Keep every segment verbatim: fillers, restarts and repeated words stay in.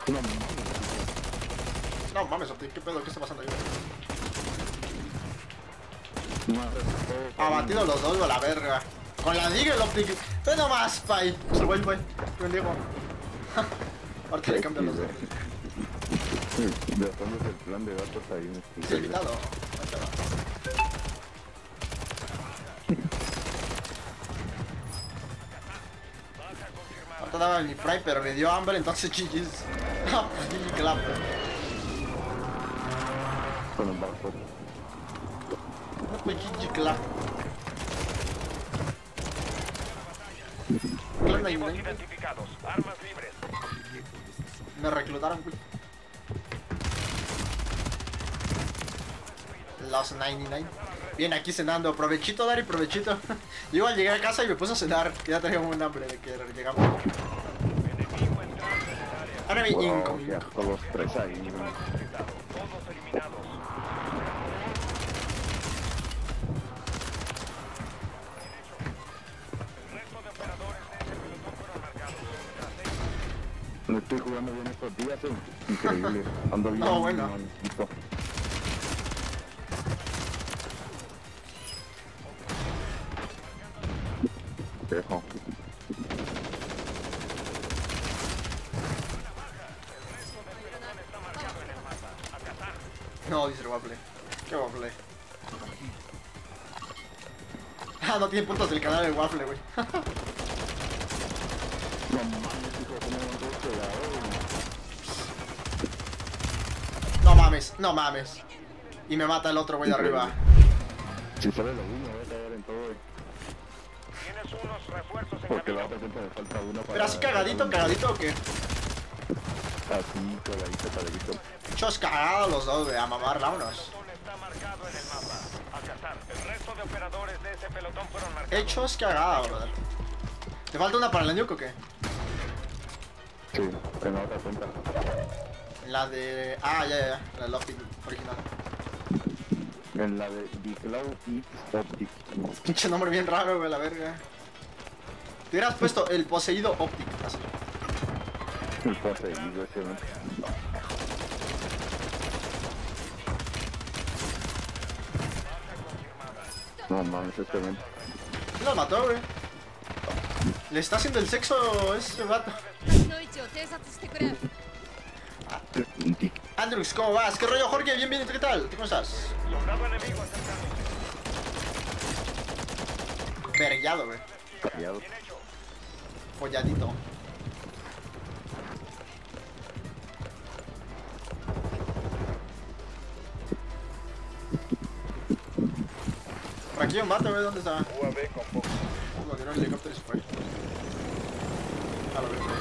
No mames. No mames, Optic, ¿qué pedo? ¿Qué está pasando ahí? Abatido los dos, a la verga. Con la Deagle, Optic. Ve nomás, pay. Se lo voy, güey. Bendigo. Ahorita le cambian los dos. ¿De dónde es el plan de datos ahí? Sí, limitado. Ahorita daba mi fry, pero me dio hambre, entonces G G's. Ah, pues G G clap. Con el barco. No, pues G G clap. Objetivos identificados, armas libres. Me reclutaron, güey. Los noventa y nueve. Bien, aquí cenando. Provechito, Dari, provechito. Yo igual llegué a casa y me puse a cenar. Ya tenía un hambre de que llegamos. Enemigo entrando en el área. Enemy Wow, incoming. ya, todos tres ahí. Todos eliminados. El resto de operadores de ese pelotón fueron marcados. No estoy jugando bien estos días, eh. Increíble. Ando bien. No, bueno. Maldito. Dejo. No, dice el waffle. ¿Qué waffle? Ah, no tiene puntos del canal del waffle, güey. No mames, hijo, ¿cómo van todos pegados? No mames, no mames. Y me mata el otro güey de arriba. Si sale lo uno, voy a caer en todo, eh. Tienes unos refuerzos en Porque la camino. otra siempre me falta una para... Pero así cagadito, cagadito o qué? Así, cagadito, cagadito. Chos cagados los dos, güey. A mamar, vámonos. Pelotón está marcado en el mapa. A cazar. El resto de operadores de ese pelotón fueron marcados. Hechos cagados, ¿verdad? ¿Te falta una para la nuke o qué? Sí, en la otra cuenta. La de... Ah, ya, ya, ya. La de Lofty original. En la de Dicloud X Optic. Pinche nombre bien raro, güey, la verga. Te hubieras puesto el poseído Optic, así. El poseído ese, ¿no? No mames, este ven. ¿Quién los mató, güey? Le está haciendo el sexo a ese vato. Andrews, ¿cómo vas? ¿Qué rollo, Jorge? Bien, bien, ¿y tú qué tal? ¿Cómo estás? Soldado enemigo acercándose. Vergueado, güey. Callado. Folladito. Por aquí hay un vato, güey. ¿Dónde está? U A V con poco. Lo tiró el helicóptero y se fue. A lo veo.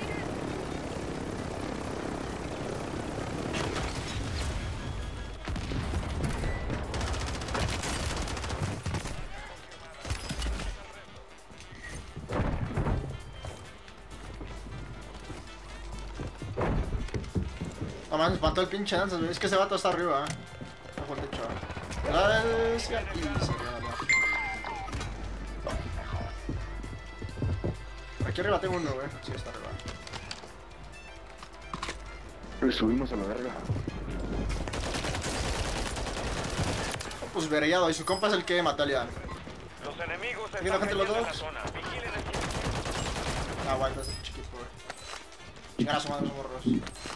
No mames, me espantó el pinche danza, güey. Es que ese vato está arriba, eh. Bajo el techo. Gracias. Y se quedó arriba. Aquí arriba tengo uno, güey. Sí, está arriba. Le subimos a la verga. Pues vergueado. Y su compa es el que mató a Lian. Los enemigos Aquí la están gente los metiendo en la dos. zona. Vigilen el sitio. Ah, guay, ese chiquito, güey. Chingar a su madre, esos morros.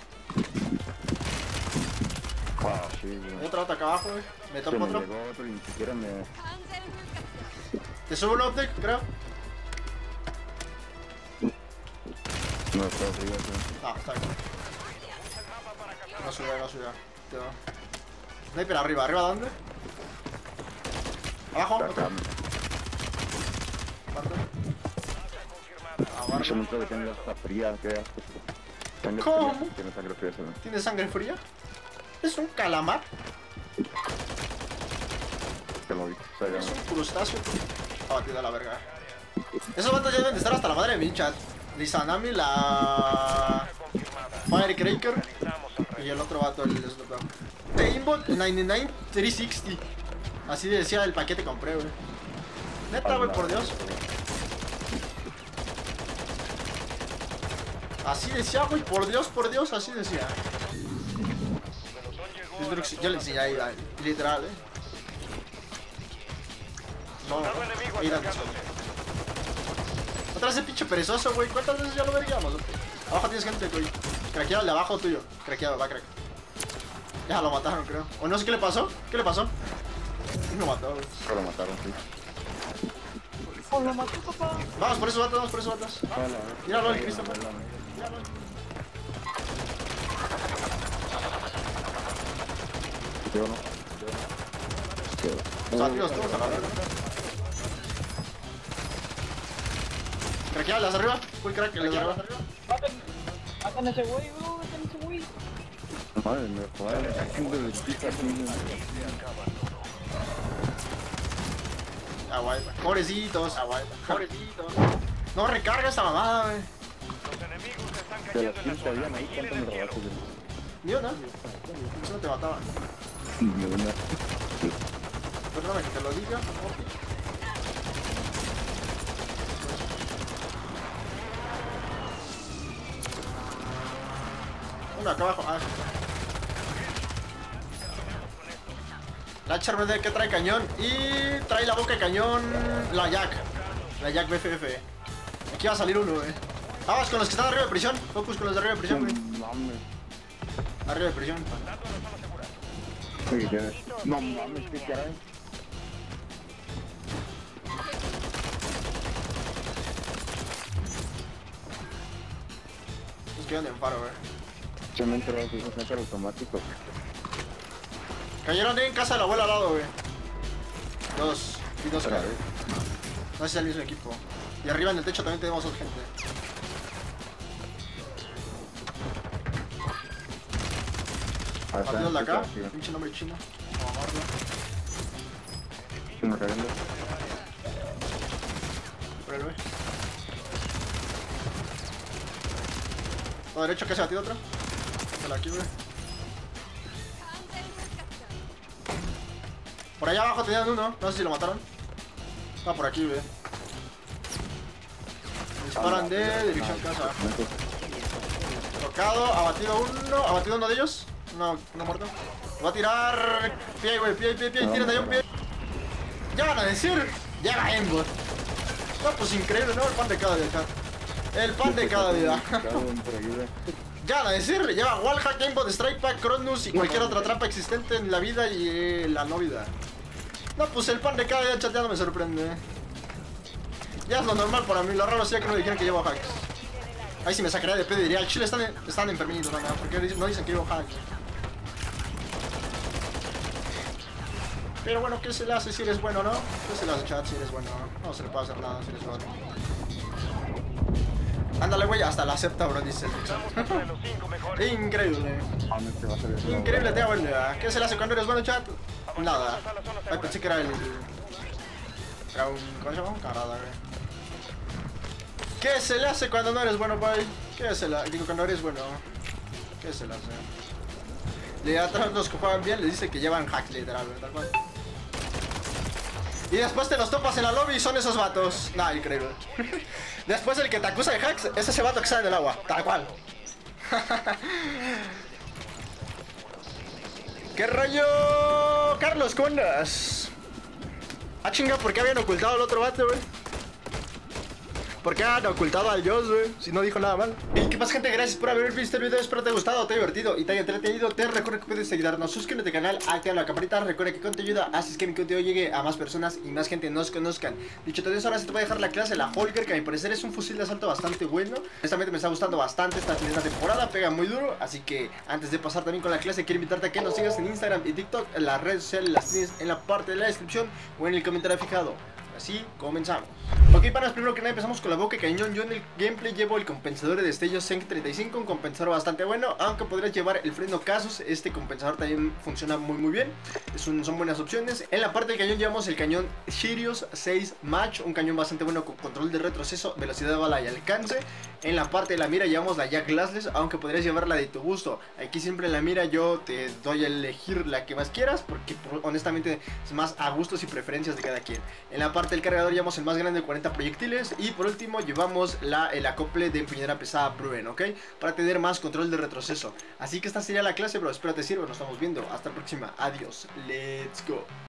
Ah, sí, güey. Hay otro vato acá abajo, güey. Me Se topo me otro. llegó otro y ni siquiera me... Te subo un optic, creo. No, está arriba, sí. Ah, está aquí. No sube, no sube. Quedó. Sniper arriba. ¿Arriba dónde? Abajo. Está Otro. acá. ¿Cuánto? Yo Abajo. nunca le tengo hasta fría, ¿qué haces? Sangre ¿Cómo? fría. Tiene sangre fría, ¿sí? ¿Tiene sangre fría? ¿Es un calamar? Te lo vi. O sea, ya Es no. un crustáceo. Abatido a la verga. Esos vatos ya deben de estar hasta la madre de mi chat. Lizanami, la... Firecracker. Y el otro vato, el Snoop Dogg. Aimbot noventa y nueve trescientos sesenta. Así decía el paquete que compré, güey. Neta, güey, por Dios. Así decía, güey, por Dios, por Dios, así decía. Yo le enseñé ahí, literal, eh. No, no, mira, otra vez ese pinche perezoso, güey. ¿Cuántas veces ya lo veríamos? Abajo tienes gente, güey. Craqueado el de abajo tuyo. Craqueado, va, crack. Ya lo mataron, creo. O no sé qué le pasó. ¿Qué le pasó? Lo mató, güey. Lo mataron, sí. Oh, lo mató, papá. Vamos por esos vatos, vamos por esos vatos. Míralo, el Christopher. Míralo. Yo no. Yo no. Salidos todos a la verga. Craqueado, las de arriba. Full crack, las de arriba. Maten, maten a ese güey, bro. Maten a ese güey. Madre mía, madre mía. Haciendo el pico aquí. Aguanta. Pobrecitos, aguanta. Pobrecitos. No recarga esta mamada, güey. Los enemigos están De cayendo las en la kills que zona. habían ahí, ¿cuánto me robaste? Ni una. Eso no te mataba. Ni una. Perdóname que te lo diga. Uno acá abajo. Ah. La H R B D que trae cañón y trae la boca de cañón la Jack. La Jack B F F. Aquí va a salir uno, eh. Vamos con los que están arriba de prisión. Focus con los de arriba de prisión, güey. No mames. Arriba de prisión. ¿Qué tienes? No mames, qué caray. Los que van en faro, güey. Se me entró el sniper automático. Cayeron en casa de la abuela al lado, güey. Dos. Y dos Otra caras. vez. No sé si es el mismo equipo. Y arriba en el techo también tenemos otra gente. Ah, está, Partidos de acá. sí, sí. Pinche nombre chino. Vamos a amarlo. Sí, me cagando. Por el güey. Todo derecho, que se ha batido otro. Dale aquí, güey. Por allá abajo tenían uno. No sé si lo mataron. Está por aquí, güey. Disparan de dirección casa. Tocado, abatido uno. Abatido uno de ellos. No, no muerto. Va a tirar. Pie, güey, pie, pie, pie. Tiran de ahí un pie. Ya van a decir. Ya va Embot. No, pues increíble, ¿no? El pan de cada día acá. El pan de cada día. Ya van a decir. Lleva Wallhack, Aimbot, Strike Pack, Cronus y cualquier otra trampa existente en la vida y eh, la no vida. No, pues el pan de cada día chateando me sorprende. Ya es lo normal para mí. Lo raro sería que no dijeran que llevo hacks. Ahí sí me sacaría de pedo y diría, al chile están, están enfermitos, ¿no? Porque no dicen que llevo hacks. Pero bueno, ¿qué se le hace si eres bueno, no? ¿Qué se le hace, chat, si eres bueno? No se le puede hacer nada si eres bueno. Ándale, güey, hasta la acepta, bro, dice. Entre los cinco mejores. Increíble. Increíble, te hago. ¿Qué se le hace cuando eres bueno, chat? Nada. Ay, pensé que era el... Era un... ¿Cómo se llama? Un camarada, güey. ¿Qué se le hace cuando no eres bueno, boy? ¿Qué se le hace? Digo, cuando eres bueno. ¿Qué se le hace? Le atrás los que juegan bien les dice que llevan hacks, literal, güey, tal cual. Y después te los topas en la lobby y son esos vatos. Nah, increíble. Después el que te acusa de hacks es ese vato que sale del agua, tal cual. ¿Qué rollo? Carlos, ¿cómo andas? Ah, chinga, ¿por qué habían ocultado al otro vato, güey? ¿Por qué han ocultado al Joss, güey? Si no dijo nada mal. ¿Y qué pasa, gente? Gracias por haber visto el video. Espero te haya gustado, te haya divertido y te haya entretenido. Te recuerdo que puedes ayudarnos. Suscríbete al canal, activa la campanita. Recuerda que con tu ayuda haces que mi contenido llegue a más personas y más gente nos conozcan. Dicho todo eso, ahora sí te voy a dejar la clase, la Holger, que a mi parecer es un fusil de asalto bastante bueno. Honestamente me está gustando bastante esta primera temporada. Pega muy duro. Así que antes de pasar también con la clase, quiero invitarte a que nos sigas en Instagram y TikTok. Las redes sociales las tienes en la parte de la descripción o en el comentario fijado. Así comenzamos. Ok, panas, primero que nada empezamos con la boca de cañón. Yo en el gameplay llevo el compensador de destellos Zenk treinta y cinco, un compensador bastante bueno, aunque podrías llevar el freno Casus. Este compensador también funciona muy muy bien. Es un, son buenas opciones. En la parte del cañón llevamos el cañón Sirius seis Match, un cañón bastante bueno con control de retroceso, velocidad de bala y alcance. En la parte de la mira llevamos la Jack Glassless, aunque podrías llevarla de tu gusto. Aquí siempre en la mira yo te doy a elegir la que más quieras, porque honestamente es más a gustos y preferencias de cada quien. En la parte Aparte del cargador llevamos el más grande de cuarenta proyectiles. Y por último llevamos la, el acople de empuñadura pesada Bruen, ¿ok? Para tener más control de retroceso. Así que esta sería la clase, bro. Espero te sirva, nos estamos viendo. Hasta la próxima. Adiós. Let's go.